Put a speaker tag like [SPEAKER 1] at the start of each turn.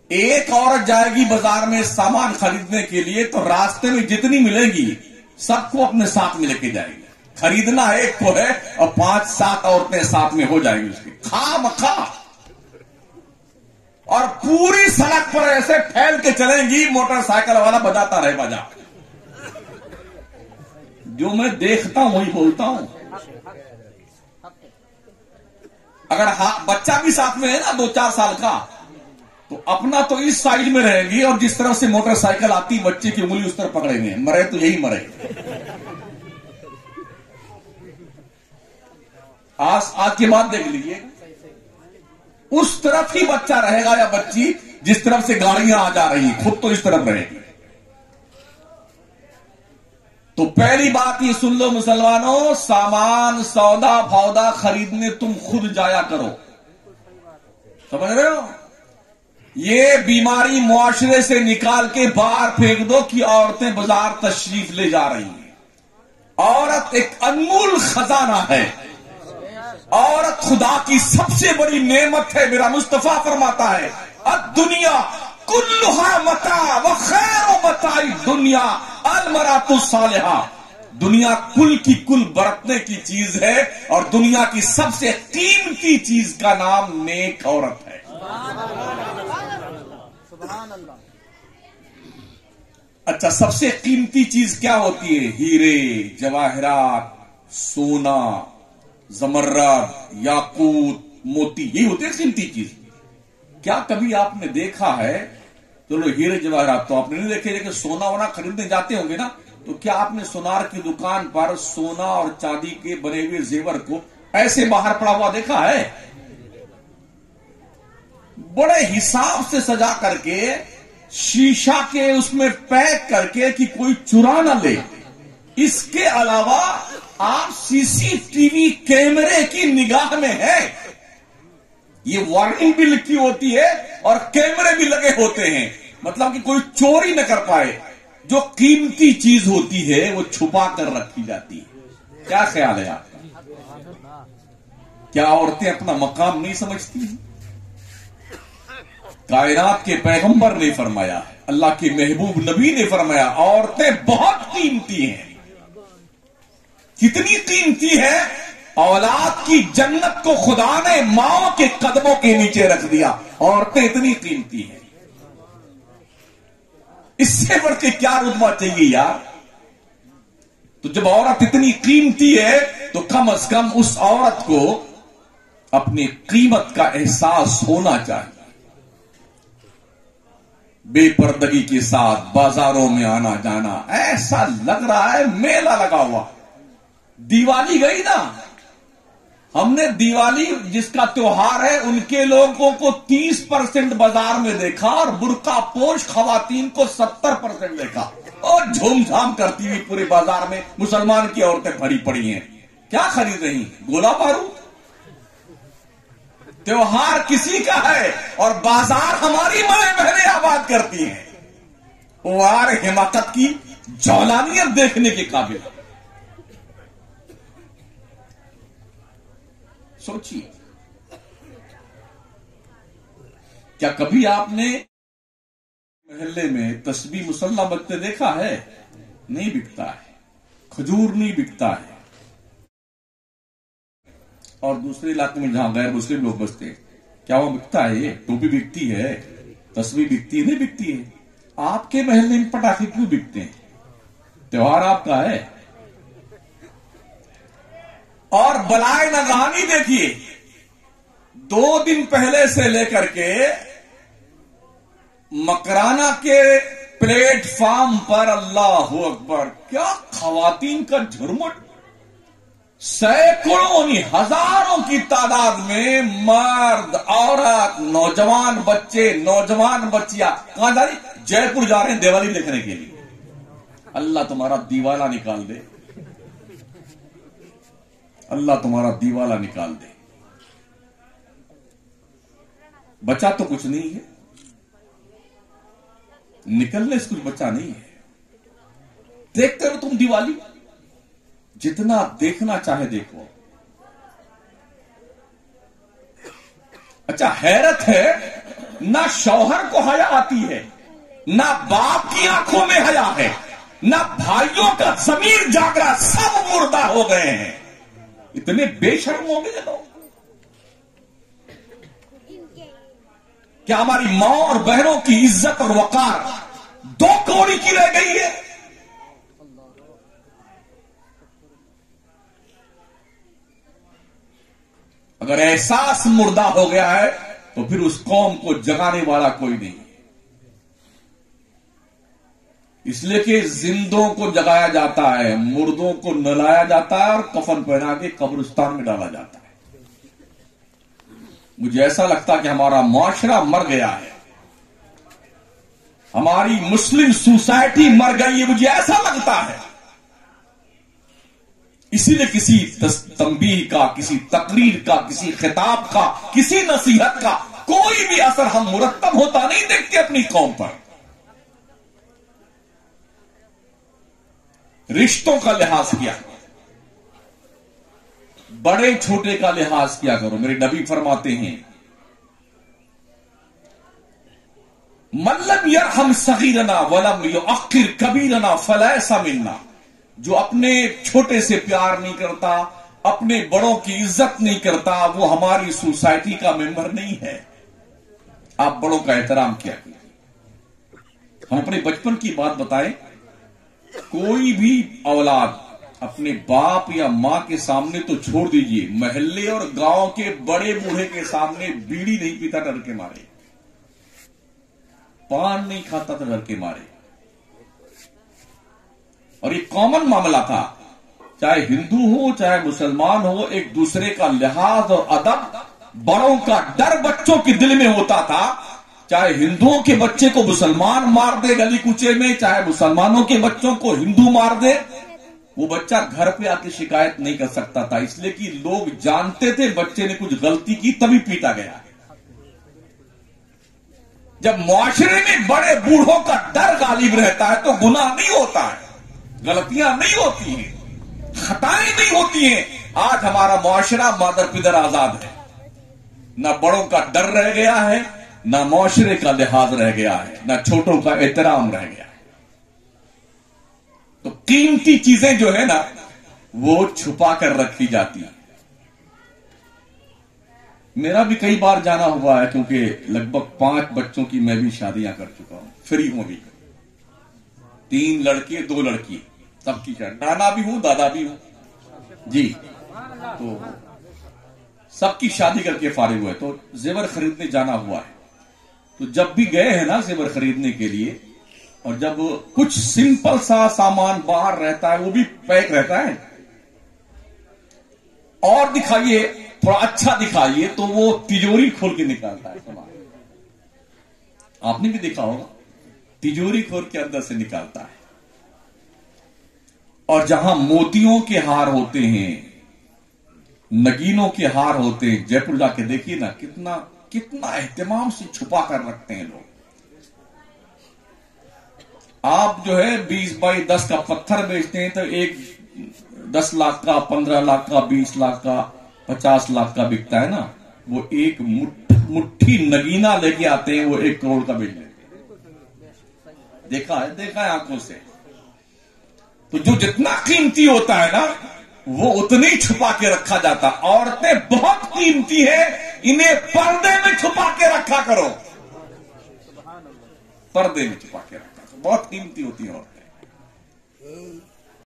[SPEAKER 1] ایک عورت جائے گی بازار میں سامان خریدنے کے لیے تو راستے میں جتنی ملے گی سب کو اپنے ساتھ میں لے کے جائے گی. خریدنا ایک کو ہے اور 5-7 عورتیں ساتھ میں ہو جائیں گی اس کی خواہ مخواہ, اور پوری سڑک پر ایسے پھیل کے چلیں گی, موٹر سائیکل والا بجاتا رہے بجا. جو میں دیکھتا ہوں وہی بولتا ہوں. اگر بچہ بھی ساتھ میں ہے نا 2-4 سال کا, تو اپنا تو اس سائڈ میں رہے گی اور جس طرف سے موٹر سائیکل آتی بچے کی انگلی اس طرف پکڑیں گے, مرے تو یہی مرے. آج کے بعد دیکھ لیجیے, اس طرف ہی بچہ رہے گا یا بچی جس طرف سے گاڑیاں آ جا رہی ہیں, خود تو اس طرف رہے گی. تو پہلی بات یہ سن لو مسلمانوں, سامان سودا فودا خریدنے تم خود جایا کرو. سمجھ رہے ہو؟ یہ بیماری معاشرے سے نکال کے باہر پھینک دو کہ عورتیں بازار تشریف لے جا رہی ہیں. عورت ایک انمول خزانہ ہے, عورت خدا کی سب سے بڑی نعمت ہے. میرا مصطفیٰ فرماتا ہے الدنیا کلھا متاع وخیر متاع الدنیا المرأۃ الصالحہ. دنیا کل کی کل برتنے کی چیز ہے اور دنیا کی سب سے قیمتی چیز کا نام نیک عورت ہے. اچھا, سب سے قیمتی چیز کیا ہوتی ہے؟ ہیرے جواہرات, سونا, زمرد, یاقوت, موتی, یہی ہوتی ہے قیمتی چیز. کیا کبھی آپ نے دیکھا ہے, چلو ہیرے جواہرات تو آپ نے نہیں دیکھے, لیکن سونا وونا خریدنے جاتے ہوں گے نا, تو کیا آپ نے سونار کی دکان پر سونا اور چاندی کے بنے ہوئے زیور کو ایسے باہر پڑا ہوا دیکھا ہے؟ بڑے حساب سے سجا کر کے, شیشہ کے اس میں پیک کر کے کہ کوئی چرا نہ لے. اس کے علاوہ آپ سی سی ٹی وی کیمرے کی نگاہ میں ہے. یہ وارننگ بھی لکھی ہوتی ہے اور کیمرے بھی لگے ہوتے ہیں, مطلب کہ کوئی چوری نہ کر پائے. جو قیمتی چیز ہوتی ہے وہ چھپا کر رکھی جاتی ہے. کیا خیال ہے آپ کا؟ کیا عورتیں اپنا مقام نہیں سمجھتی ہیں؟ کائنات کے پیغمبر نے فرمایا, اللہ کے محبوب نبی نے فرمایا, عورتیں بہت قیمتی ہیں. کتنی قیمتی ہے؟ اولاد کی جنت کو خدا نے ماں کے قدموں کے نیچے رکھ دیا. عورتیں اتنی قیمتی ہیں, اس سے بڑھ کے کیا رتبہ چاہیے یار؟ تو جب عورت اتنی قیمتی ہے تو کم از کم اس عورت کو اپنی قیمت کا احساس ہونا چاہیے. بے پردگی کے ساتھ بازاروں میں آنا جانا, ایسا لگ رہا ہے میلہ لگا ہوا. دیوالی گئی نا, ہم نے دیوالی جس کا تیوہار ہے ان کے لوگوں کو 30% بازار میں دیکھا اور برقع پوش خواتین کو 70% دیکھا, اور جھوم جھام کرتی ہوئی پورے بازار میں مسلمان کی عورتیں بھری پڑی ہیں. کیا خرید رہی ہیں؟ گولا بارود. تیوہار کسی کا ہے اور بازار ہماری مائیں بہنیں آباد کرتی ہیں. وہ حماقت کی جولانیت دیکھنے کے قابل. سوچیے, کیا کبھی آپ نے محلے میں تسبیح مسلح بکتے دیکھا ہے؟ نہیں بکتا ہے. کھجور نہیں بکتا ہے. اور دوسرے علاقے میں جہاں غیر مسلم لوگ بستے ہیں, کیا وہ بکتا ہے؟ یہ ٹوپی بکتی ہے, تسبیح بکتی ہے؟ نہیں بکتی ہے. آپ کے محلے میں پٹاخے کیوں بکتے ہیں؟ تیوہار آپ کا ہے. اور بلائے نگہانی دیکھیے, 2 دن پہلے سے لے کر کے مکرانہ کے پلیٹ فارم پر اللہ اکبر کیا خواتین کا جھرمٹ. سینکڑوں نہیں ہزاروں کی تعداد میں مرد, عورت, نوجوان بچے, نوجوان بچیاں کہاں جا رہی؟ جے پور جا رہے ہیں دیوالی دیکھنے کے لیے. اللہ تمہارا دیوالا نکال دے, اللہ تمہارا دیوالا نکال دے. بچا تو کچھ نہیں ہے, نکلنے سے کچھ بچا نہیں ہے. دیکھتے ہو تم دیوالی, جتنا دیکھنا چاہے دیکھو. اچھا حیرت ہے ना शौहर को हया आती है, ना बाप की आंखों में हया है, ना भाइयों का ज़मीर जाग रहा, सब मुर्दा हो गए हैं। इतने बेशर्म हो गए लोग। क्या हमारी मां और बहनों की इज्जत और वकार 2 कौड़ी की रह गई है? अगर एहसास मुर्दा हो गया है तो फिर उस कौम को जगाने वाला कोई नहीं। इसलिए कि जिंदों को जगाया जाता है, मुर्दों को नहलाया जाता है और कफन पहना के कब्रिस्तान में डाला जाता है। मुझे ऐसा लगता कि हमारा मुआशरा मर गया है, हमारी मुस्लिम सोसाइटी मर गई है, मुझे ऐसा लगता है। इसीलिए किसी तंबीह का, किसी तकरीर का, किसी खिताब का, किसी नसीहत का कोई भी असर हम मुरत्तब होता नहीं देखते अपनी कौम पर। रिश्तों का लिहाज किया, बड़े छोटे का लिहाज किया करो। मेरे नबी फरमाते हैं, मल्लम यरहम सगीरना वलम युअक्किर कबीरना फलैसा मिन्ना। जो अपने छोटे से प्यार नहीं करता, अपने बड़ों की इज्जत नहीं करता, वो हमारी सोसाइटी का मेंबर नहीं है। आप बड़ों का एहतराम किया कीजिए। हम अपने बचपन की बात बताएं, कोई भी औलाद अपने बाप या मां के सामने तो छोड़ दीजिए, महल्ले और गांव के बड़े बूढ़े के सामने बीड़ी नहीं पीता डर के मारे, पान नहीं खाता था डर के मारे। और ये कॉमन मामला था, चाहे हिंदू हो चाहे मुसलमान हो, एक दूसरे का लिहाज और अदब, बड़ों का डर बच्चों के दिल में होता था। चाहे हिंदुओं के बच्चे को मुसलमान मार दे गली कूचे में, चाहे मुसलमानों के बच्चों को हिंदू मार दे, वो बच्चा घर पे आके शिकायत नहीं कर सकता था। इसलिए कि लोग जानते थे बच्चे ने कुछ गलती की, तभी पीटा गया। जब मुआशरे में बड़े बूढ़ों का डर गालिब रहता है तो गुनाह नहीं होता है, गलतियां नहीं होती हैं, खताएं नहीं होती हैं। आज हमारा मुआशरा मादर पिदर आजाद है, ना बड़ों का डर रह गया है, ना मुआशरे का लिहाज रह गया है, ना छोटों का एहतराम रह गया है। तो कीमती चीजें जो है ना, वो छुपा कर रखी जाती है। मेरा भी कई बार जाना हुआ है, क्योंकि लगभग 5 बच्चों की मैं भी शादियां कर चुका हूं, फ्री हूं भी। 3 लड़के 2 लड़की, सबकी शादी, नाना भी हूं दादा भी हूं जी। तो सबकी शादी करके फारिग हुए, तो जेवर खरीदने जाना हुआ है। तो जब भी गए हैं ना जेवर खरीदने के लिए, और जब कुछ सिंपल सा सामान बाहर रहता है, वो भी पैक रहता है, और दिखाइए थोड़ा अच्छा दिखाइए, तो वो तिजोरी खोल के निकालता है सामान। आपने भी देखा होगा, तिजोरी खोल के अंदर से निकालता है। और जहां मोतियों के हार होते हैं, नगीनों के हार होते हैं, जयपुर जाके देखिए ना, कितना कितना एहतिमाम से छुपा कर रखते हैं लोग। आप जो है 20 बाई 10 का पत्थर बेचते हैं तो एक 10 लाख का, 15 लाख का, 20 लाख का, 50 लाख का बिकता है ना। वो एक मुट्ठी नगीना लेके आते हैं, वो 1 करोड़ का बेच लेते हैं। देखा है आंखों से। तो जो जितना कीमती होता है ना, वो उतनी छुपा के रखा जाता। औरतें बहुत कीमती है, इन्हें पर्दे में छुपा के रखा करो, पर्दे में छुपा के रखा करो, बहुत कीमती होती है औरतें।